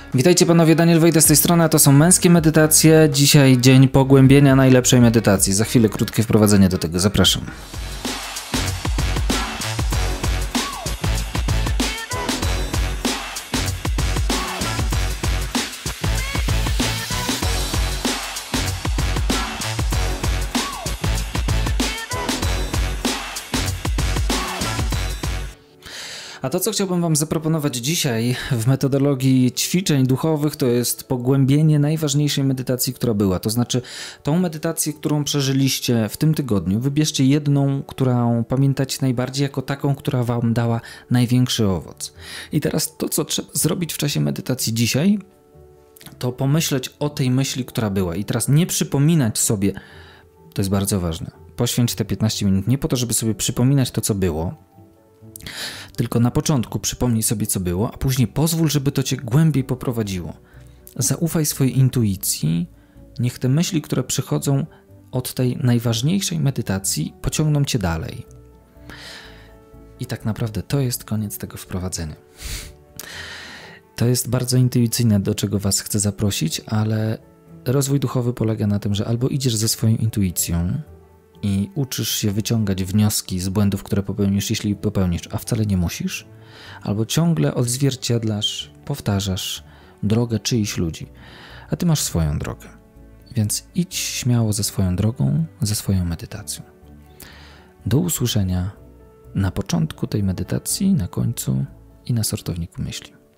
Witajcie panowie, Daniel Wejda z tej strony, a to są Męskie Medytacje. Dzisiaj dzień pogłębienia najlepszej medytacji. Za chwilę krótkie wprowadzenie do tego, zapraszam. A to, co chciałbym wam zaproponować dzisiaj w metodologii ćwiczeń duchowych, to jest pogłębienie najważniejszej medytacji, która była. To znaczy tą medytację, którą przeżyliście w tym tygodniu. Wybierzcie jedną, którą pamiętacie najbardziej jako taką, która wam dała największy owoc. I teraz to, co trzeba zrobić w czasie medytacji dzisiaj, to pomyśleć o tej myśli, która była. I teraz nie przypominać sobie, to jest bardzo ważne, poświęć te 15 minut nie po to, żeby sobie przypominać to, co było, tylko na początku przypomnij sobie, co było, a później pozwól, żeby to cię głębiej poprowadziło. Zaufaj swojej intuicji, niech te myśli, które przychodzą od tej najważniejszej medytacji, pociągną cię dalej. I tak naprawdę to jest koniec tego wprowadzenia. To jest bardzo intuicyjne, do czego was chcę zaprosić, ale rozwój duchowy polega na tym, że albo idziesz ze swoją intuicją i uczysz się wyciągać wnioski z błędów, które popełnisz, jeśli popełnisz, a wcale nie musisz, albo ciągle odzwierciedlasz, powtarzasz drogę czyichś ludzi, a ty masz swoją drogę. Więc idź śmiało ze swoją drogą, ze swoją medytacją. Do usłyszenia na początku tej medytacji, na końcu i na sortowniku myśli.